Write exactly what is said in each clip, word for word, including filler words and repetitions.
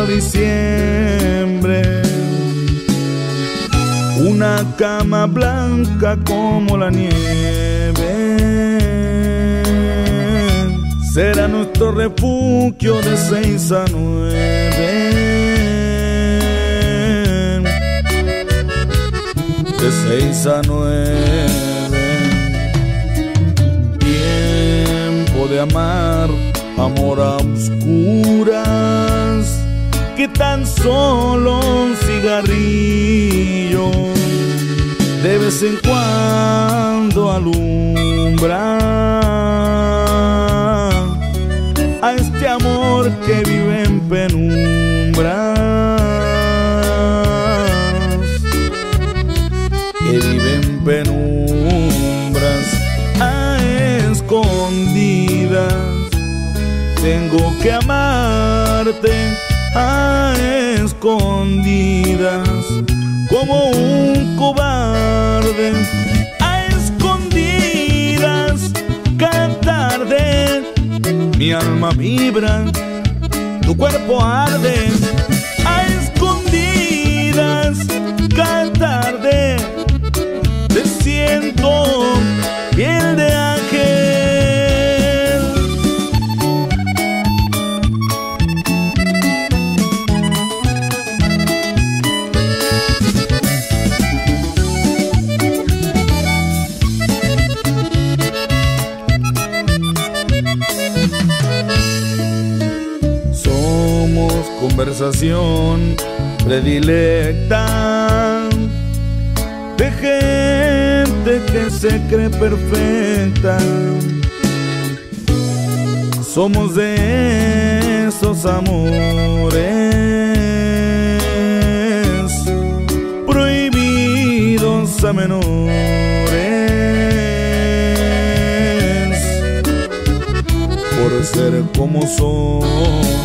diciembre, una cama blanca como la nieve será nuestro refugio de seis a nueve, de seis a nueve. Tiempo de amar, amor a oscuras, que tan solo un cigarrillo de vez en cuando alumbra a este amor que vive en penumbras, que vive en penumbras, a escondidas. Tengo que amarte a escondidas, como un cobarde. A escondidas, cada tarde mi alma vibra, tu cuerpo arde. A escondidas, cada tarde te siento piel de ángel. Conversación predilecta de gente que se cree perfecta. Somos de esos amores prohibidos a menores por ser como son.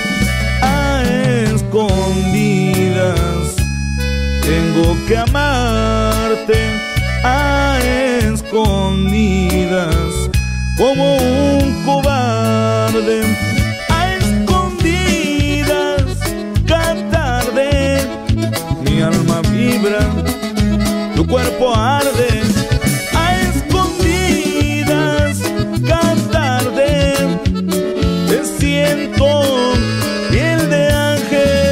Escondidas, tengo que amarte a escondidas, como un cobarde. A escondidas, cada tarde mi alma vibra, tu cuerpo arde. A escondidas, cada tarde te siento piel de ángel.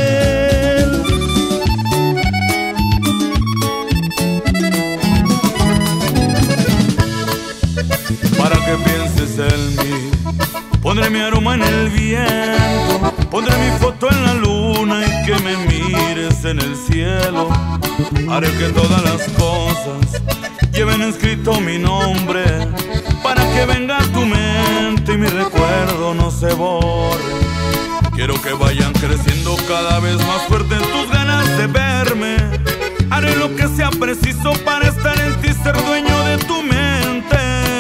Para que pienses en mí, pondré mi aroma en el viento, pondré mi foto en la luna y que me mires en el cielo. Haré que todas las cosas lleven escrito mi nombre, para que venga a tu mente y mi recuerdo no se borre. Quiero que vayan creciendo cada vez más fuerte tus ganas de verme. Haré lo que sea preciso para estar en ti, ser dueño de tu mente.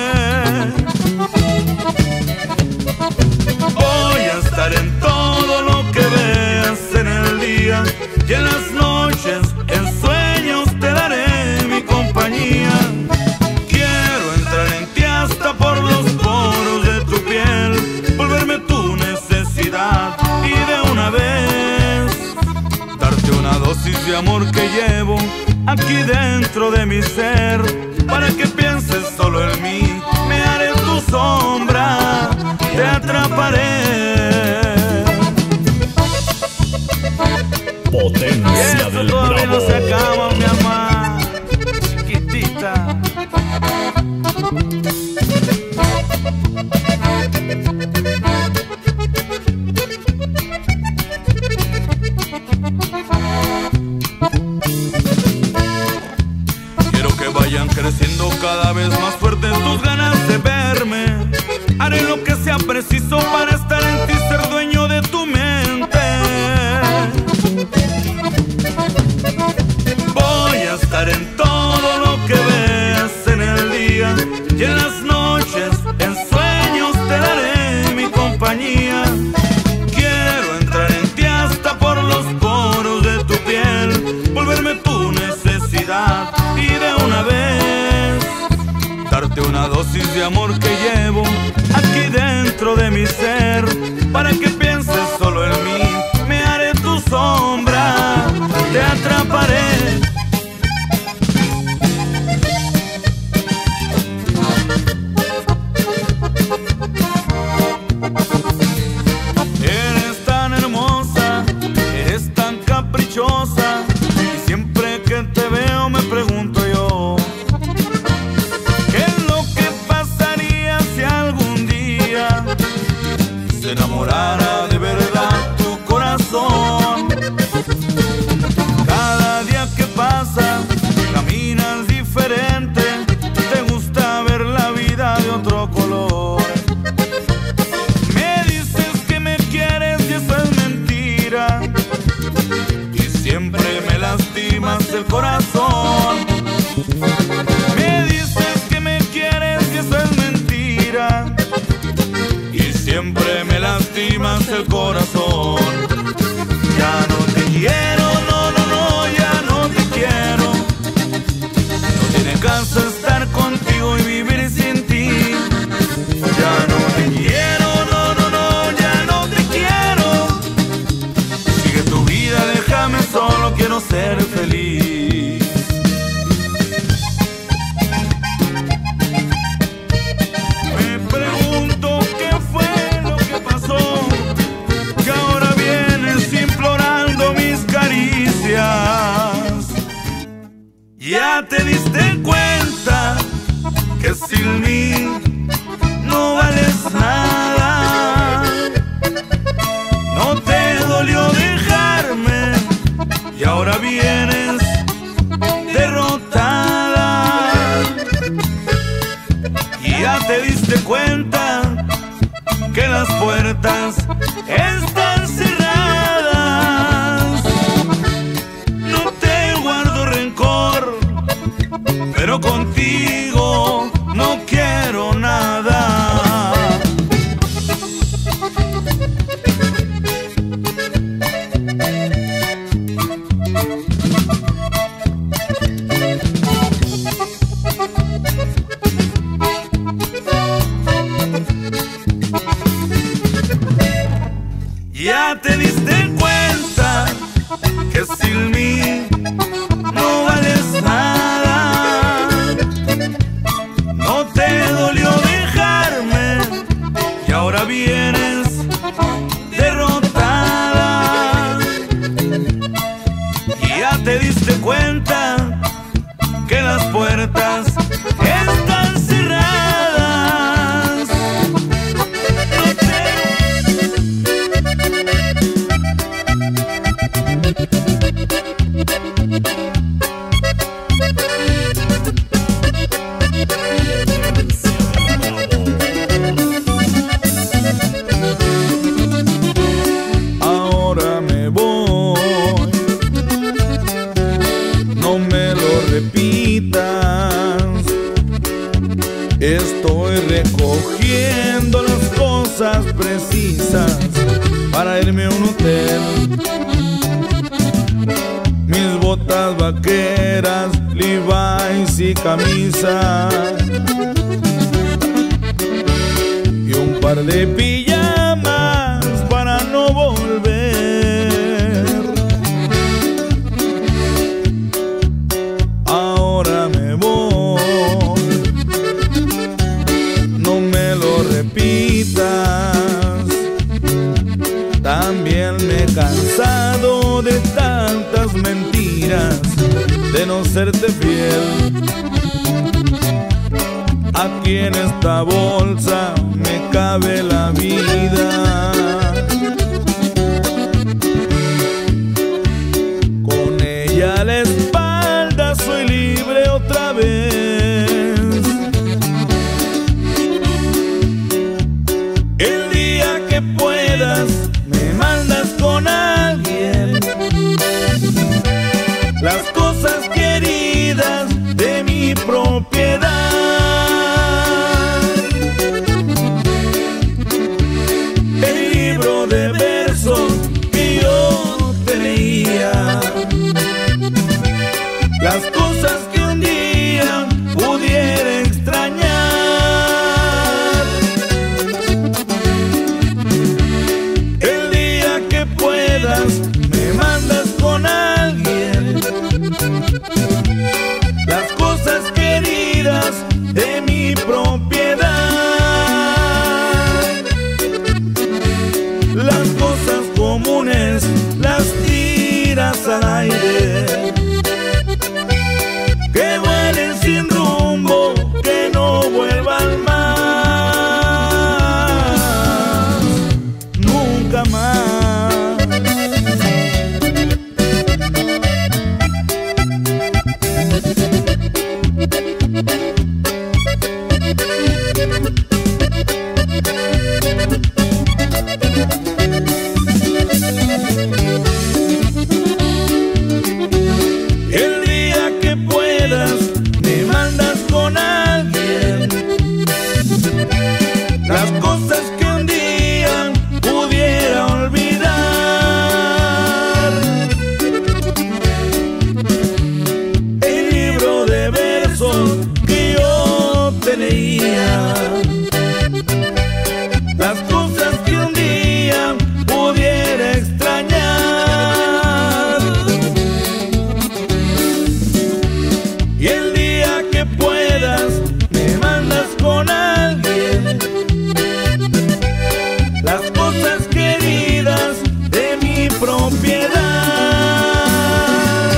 Voy a estar en todo lo que veas en el día, y en las noches, en sueños te daré mi compañía. Quiero entrar en ti hasta por los poros de tu piel, volverme tu necesidad y de una vez darte una dosis de amor que llevo aquí dentro de mi ser. Para que pienses solo en mí, me haré tu sombra, te atraparé. Potencia del Bravo. Todavía no se acaba, mi alma chiquitita. Quiero que vayan creciendo cada vez más fuertes tus ganas de verme. Haré lo que sea preciso para estar en ti, ser dueño de tu mente. Voy a estar en todo lo que veas en el día, y en las noches, en sueños te daré mi compañía. Quiero entrar en ti hasta por los poros de tu piel, volverme tu necesidad y de una vez darte una dosis de amor que llevo aquí dentro de mi ser. Para que pienses solo en mí, me y siempre me lastimas el corazón. Me dices que me quieres y eso es mentira, y siempre me lastimas el corazón. Ya no te quiero, no, no, no, ya no te quiero. No tiene caso estar contigo y vivir sin ti. Ya no te quiero, no, no, no, ya no te quiero. Sigue tu vida, déjame solo, quiero ser feliz. Me pregunto qué fue lo que pasó, que ahora vienes implorando mis caricias. Ya te diste cuenta que sin mí no vales nada. No te dolió dejarme y ahora vienes derrotada. Y ya te diste cuenta que las puertas están cerradas. No te guardo rencor, pero contigo no quiero nada. Ya te diste cuenta que sin mí no vales nada. No te dolió dejarme y ahora vienes derrotada. Y ya te diste cuenta que las puertas están cerradas. No te... Ahora me voy, no me lo repitas. Estoy recogiendo las cosas precisas para irme a un hotel. Mis botas vaqueras, Levi's y camisa, y un par de pijamas para no volver. Ahora me voy, no me lo repitas. También me he cansado de tantas mentiras, de no serte fiel. Aquí en esta bolsa me cabe la vida. Con ella a la espalda soy libre otra vez. El día que puedas me mandas con alguien las cosas queridas de mi propiedad. El libro de versos que yo te leía, las cosas que un día pudiera extrañar. El día que puedas me mandas con alguien las cosas queridas de mi propiedad. Las cosas comunes las tiras al aire, que vuelen sin rumbo, que no vuelvan más, nunca más. Thank you. propiedad.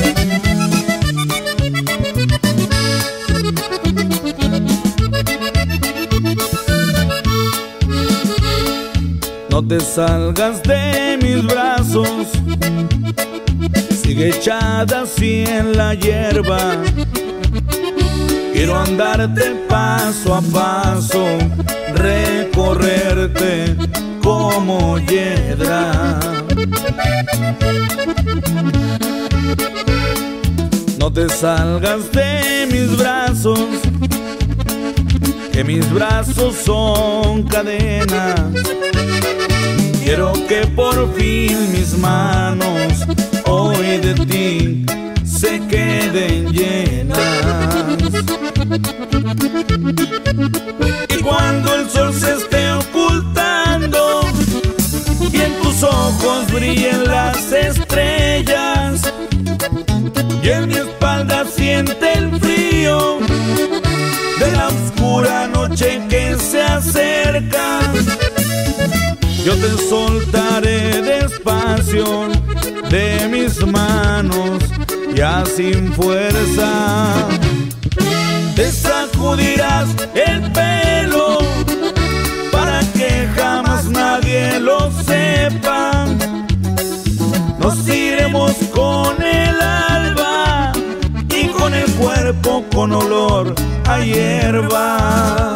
No te salgas de mis brazos, sigue echada así en la hierba. Quiero andarte paso a paso, recorrerte como hiedra. No te salgas de mis brazos, que mis brazos son cadenas. Quiero que por fin mis manos hoy de ti se queden llenas. Y cuando el sol se esté ocultando y en tus ojos brillen las estrellas y en mi espalda siente el frío de la oscura noche que se acerca, yo te soltaré despacio de mis manos, ya sin fuerza. Te sacudirás el pelo para que jamás nadie lo sepa. Nos iremos con el alba y con el cuerpo con olor a hierba.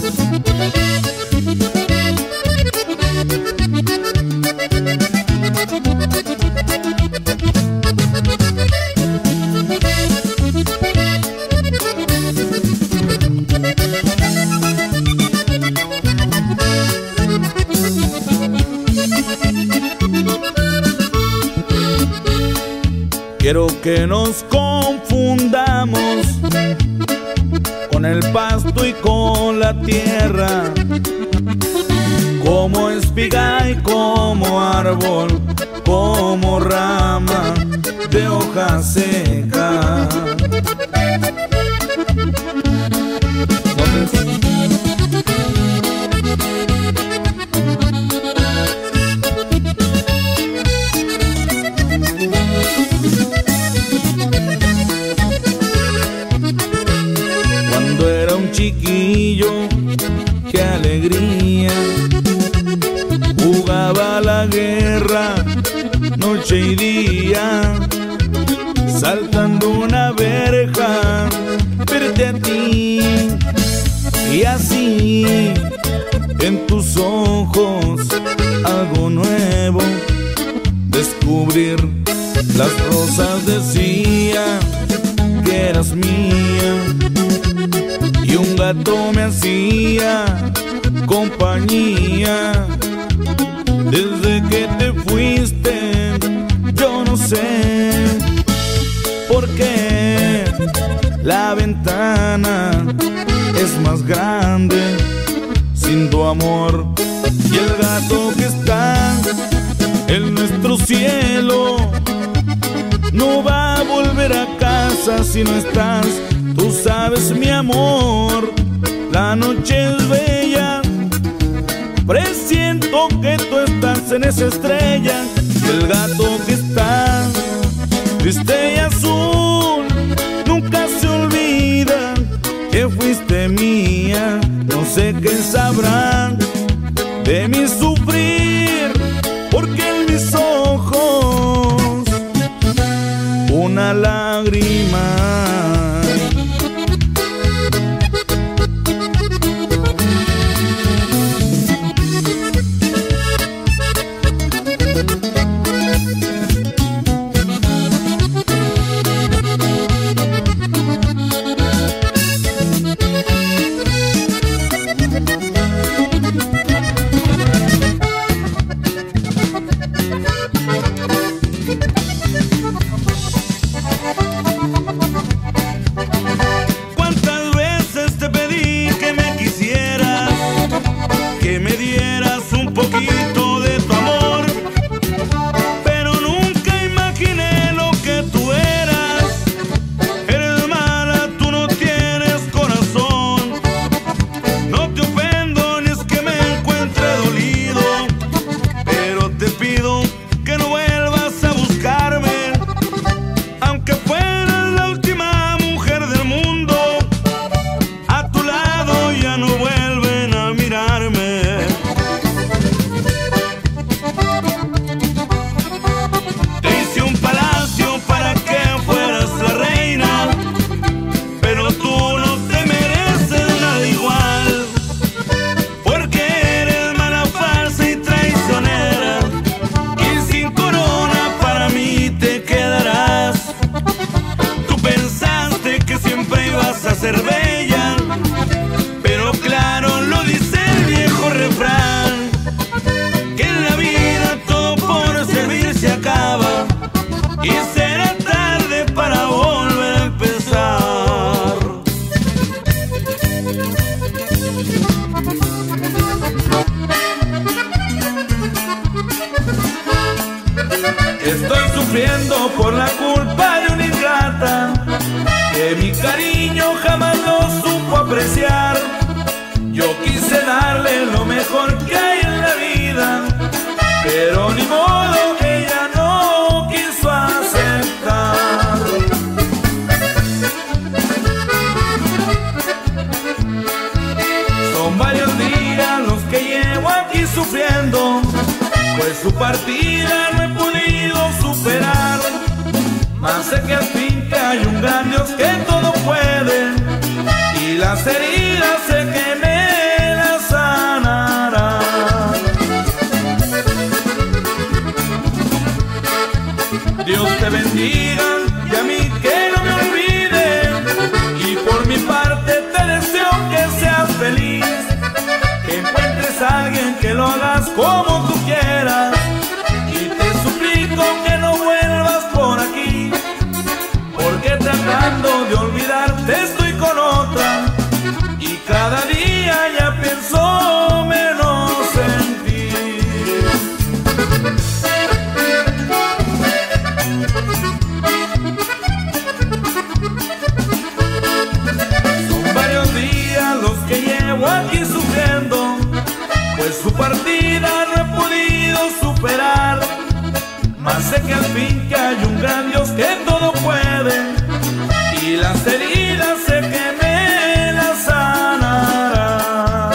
Quiero que nos confundamos con el pasto y con la tierra, como espiga y como árbol, como rama de hoja seca. Cuando era un chiquillo, qué alegría, jugaba la guerra noche y día, saltando una verja, verte a ti. Y así en tus ojos algo nuevo, descubrir las rosas decía que eras mía, y un gato me hacía compañía. Desde que te fuiste yo no sé por qué la ventana es más grande sin tu amor, y el gato que está en nuestro cielo no va a volver a casa si no estás. Tú sabes, mi amor, la noche es bella, presiento que tú estás en esa estrella. El gato que está triste y azul nunca se olvida que fuiste mía. No sé qué sabrán de mi sufrir, porque en mis ojos una lágrima. Que no vuelva Estoy sufriendo por la culpa de una ingrata que mi cariño jamás lo supo apreciar. Yo quise darle lo mejor que hay en la vida, pero ni modo, ella no quiso aceptar. Son varios días los que llevo aquí sufriendo, pues su partida no he podido superar. Mas sé que al fin que hay un gran Dios que todo puede, y las heridas sé que me las sanará. Dios te bendiga y a mí que no me olvide, y por mi parte te deseo que seas feliz, que encuentres a alguien que lo hagas como tú quieras, y te suplico que no vuelvas por aquí, porque tratando de olvidarte estoy con otra, y cada día ya pienso menos en ti. Son varios días los que llevo aquí sufriendo, pues su partida no he podido superar. Mas sé que al fin que hay un gran Dios que todo puede, y las heridas sé que me las sanará.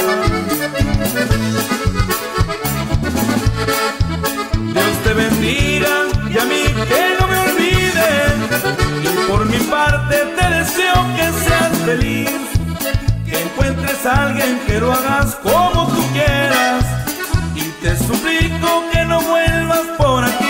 Dios te bendiga y a mí que no me olvide, y por mi parte te deseo que seas feliz, que encuentres a alguien que lo hagas como tú quieras, y te suplico que no vuelvas por aquí,